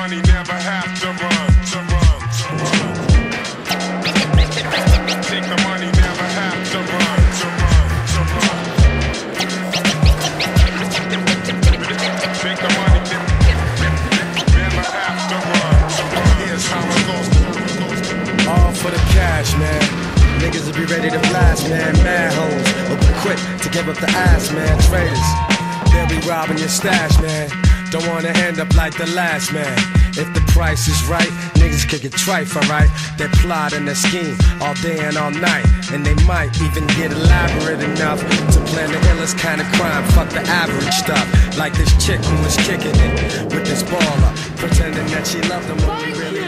money, never have to run, to run, to run. Take the money, never have to run, to run, to run. Take the money, never have to run, to run. Here's how it goes. All for the cash, man. Niggas will be ready to blast, man. Mad hoes will be quick to give up the ass, man. Traitors, they'll be robbing your stash, man. Don't wanna end up like the last man. If the price is right, niggas can get trife, alright? They're plotting their scheme all day and all night. And they might even get elaborate enough to plan the illest kind of crime. Fuck the average stuff. Like this chick who was kicking it with this baller, pretending that she loved him when we really